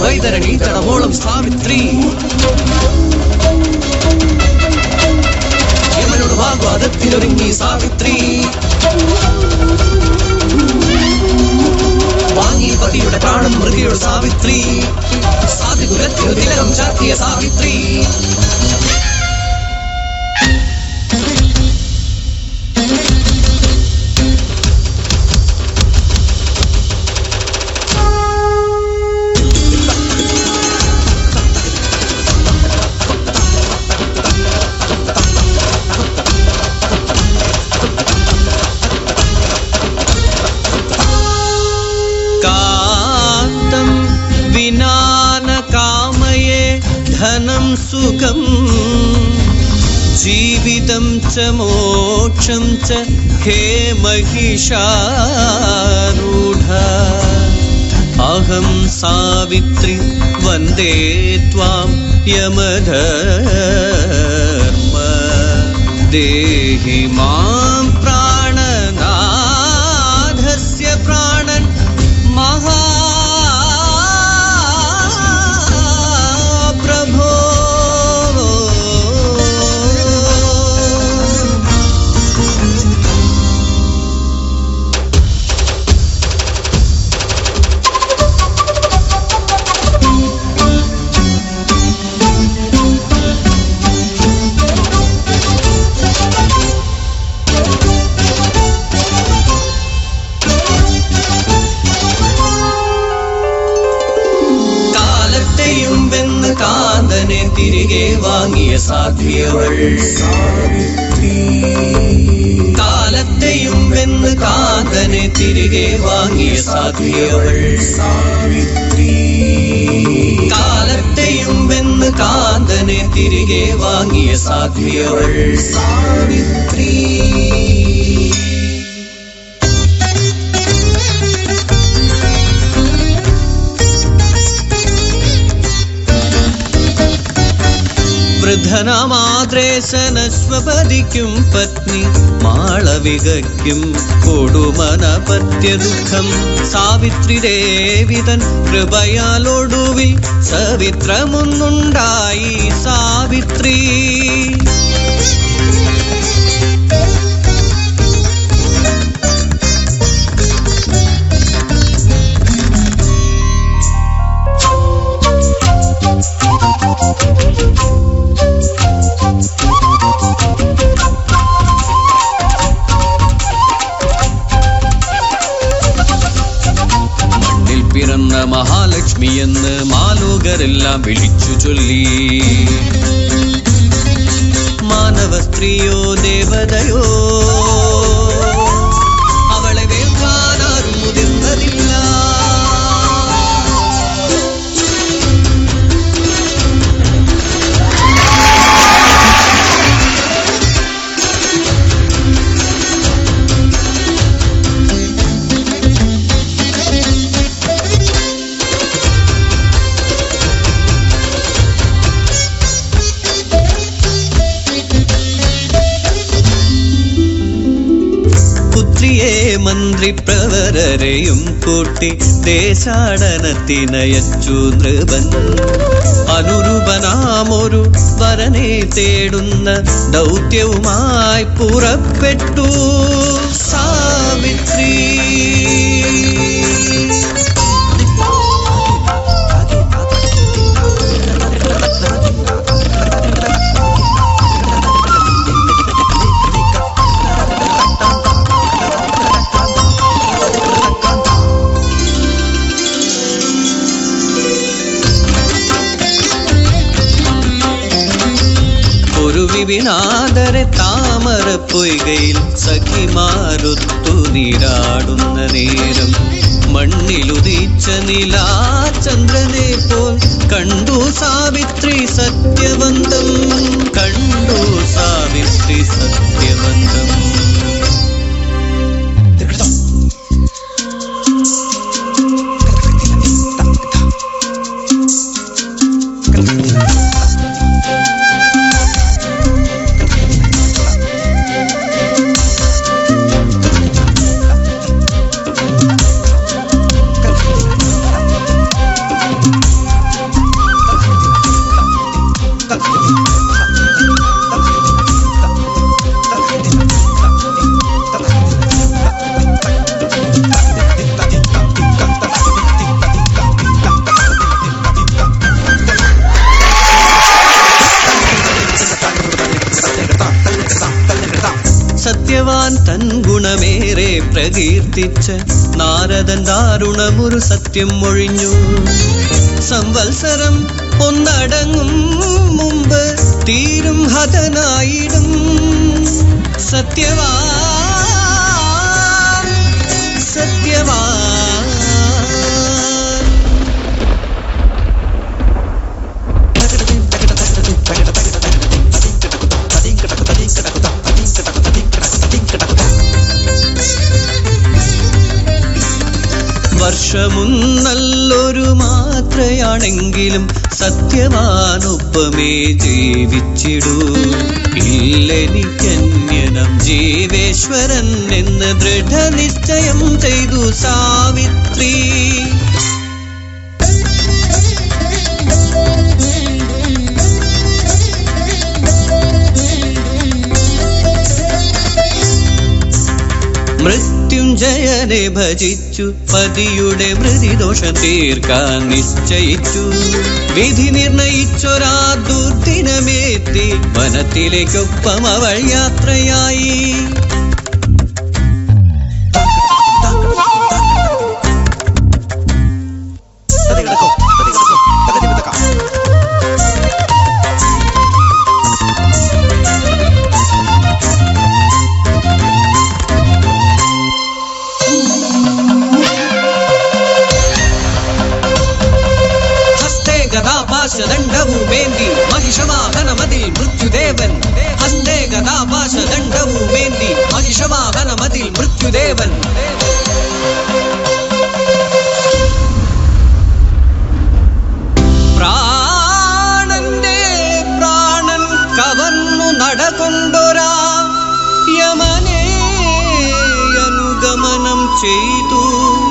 വൈതരണി തടവോളം സാവിത്രി. യമനോട് വാഗ്വാദത്തിനൊരുങ്ങി സാവിത്രി. വാങ്ങി പതിയുടെ പ്രാണം മൃഗയുടെ സാവിത്രി. സാധികുലത്തിനു തിലകം ചാർത്തിയ സാവിത്രി. ധനം സുഖം ജീവിതം ച മോക്ഷം ച ഹേ മഹിഷാരൂഢ അഹം സാവിത്രി വന്ദേ ത്വാം യമധർമ്മ ദേഹി മാം പ്രാണനാഥസ്യ പ്രാണൻ മഹാ കാന്തനെ തിരികെ വാങ്ങിയ സാധ്വിയവൾ സാവിത്രി. കാലത്തെയും വെന്ന് കാന്തനെ തിരികെ വാങ്ങിയ സാധ്വിയവൾ സാവിത്രി. കാലത്തെയും വെന്ന് കാന്തനെ തിരികെ വാങ്ങിയ സാധ്വിയവൾ സാവിത്രി. വൃദ്ധനാമാദ്രേശനശ്വപതിക്കും പത്നി മാളവികയ്ക്കും കൊടുമനപത്യ ദുഃഖം സാവിത്രി ദേവിതൻ കൃപയാലൊടുവിൽ സവിത്രമൊന്നുണ്ടായി സാവിത്രി. പിറന്ന മഹാലക്ഷ്മി എന്ന് മാലോകരെല്ലാം വിളിച്ചു ചൊല്ലി. മാനവ സ്ത്രീയോ ദേവതയോ അവളെ വേൽക്കാൻ ആരും മുതിർന്നതില്ല. മന്ത്രിപ്രവരരെയും കൂട്ടി ദേശാടനത്തിനയച്ചു നൃപൻ. അനുരൂപനാമൊരു വരനെ തേടുന്ന ദൗത്യവുമായി പുറപ്പെട്ടു സാവിത്രി. വിനാദരെ താമര പൊയ്കയിൽ സഖിമാരൊത്തു നീരാടുന്ന നേരം മണ്ണിലുദിച്ച നിലാചന്ദ്രനെ പോൽ കണ്ടു സാവിത്രി സത്യവന്തം. കണ്ടു സാവിത്രി സത്യവന്തം. പ്രകീർത്തിച്ച നാരദൻ ദാരുണമൊരു സത്യം ഒഴിഞ്ഞു. സംവത്സരം ഒന്നടങ്ങും മുമ്പ് തീരും ഹതനായിടും. സത്യവാൻ സത്യവാൻ വർഷമുന്നല്ലൊരു മാത്രയാണെങ്കിലും സത്യവാനൊപ്പമേ ജീവിച്ചിടൂ. ഇല്ലെനിക്കന്യനം ജീവേശ്വരൻ എന്ന് ദൃഢനിശ്ചയം ചെയ്തു സാവിത്രി. മൃത്യുഞ്ജയനെ ഭജിച്ചു പതിയുടെ മൃതിദോഷം തീർക്കാൻ നിശ്ചയിച്ചു. വിധി നിർണയിച്ചൊരാ ദുർദിനമേത്തി വനത്തിലേക്കൊപ്പം അവൾ യാത്രയായി. ഗദാപാശദണ്ഡവുമേന്തി മഹിഷവാഹനമതിൽ മൃത്യുദേവൻ. ഹസ്തേ ഗദാപാശദണ്ഡവുമേന്തി മഹിഷവാഹനമതിൽ മൃത്യുദേവൻ. പ്രാണന്റെ പ്രാണൻ കവർന്നു നടകൊണ്ടൊരാ യമനെ അനുഗമനം ചെയ്തു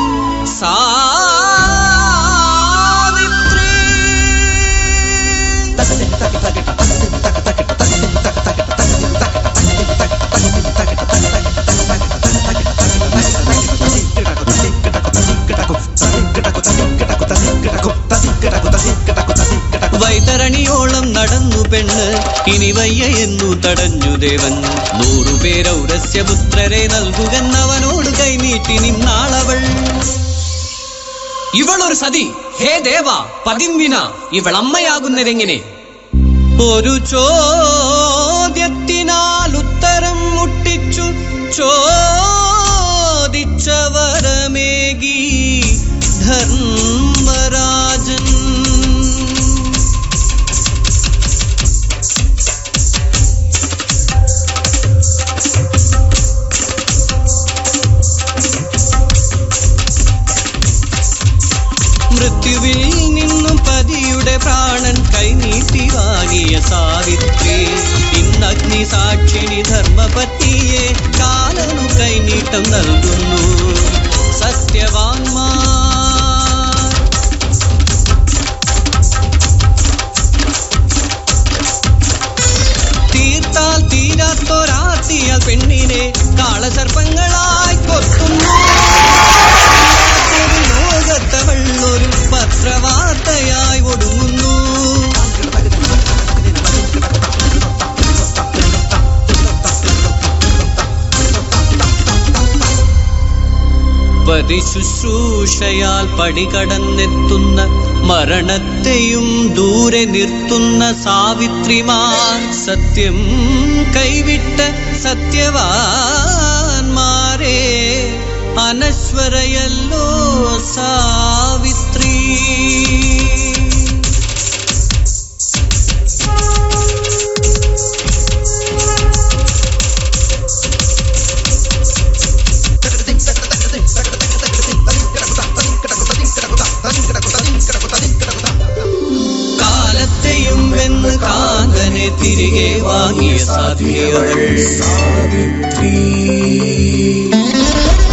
വൈതരണിയോളം നടന്നു പെണ്ണ്. ഇനി വയ്യ എന്നു തടഞ്ഞു ദേവൻ. 100 പേരൗരസ്യപുത്രരെ നൽകുകെന്നവനോട് കൈനീട്ടി നിന്നാളവൾ. ഇവളൊരു സതി. ഹേ ദേവ, പതിംവിന ഇവളമ്മയാകുന്നതെങ്ങനെ? ഒരു ചോദ്യത്തിനാൽ ഉത്തരം മുട്ടിച്ചു ചോദിച്ചവരമേകി ധർമ്മരാജൻ. മൃത്യുവിൽ നിന്നും പതിയുടെ പ്രാണൻ കൈനീട്ടി വാങ്ങിയ സാവിത്രി. ഇന്നഗ്നി സാക്ഷിണി ധർമ്മപത്നിയെ കാലനു കൈനീട്ടം നൽകുന്നു. സത്യവാൻമാർ തീർത്താൽ തീരാത്തൊരാർത്തിയാൽ പെണ്ണിനെ കാളസർപ്പങ്ങളായി കൊത്തുന്നു. ലോകത്തവൾ ഒരു പത്രവാർത്തയായി ഒടുങ്ങുന്നു. പതിശുശ്രൂഷയാൽ പടികടന്നെത്തുന്ന മരണത്തെയും ദൂരെ നിർത്തുന്ന സാവിത്രിമാർ. സത്യം കൈവിട്ട സത്യവാന്മാരെ അനശ്വരയല്ലോ സാവിത്രി. കാലത്തെയും വെന്ന് കാന്തനെ തിരികെ വാങ്ങിയ സാധ്യവൾ സാവിത്രി.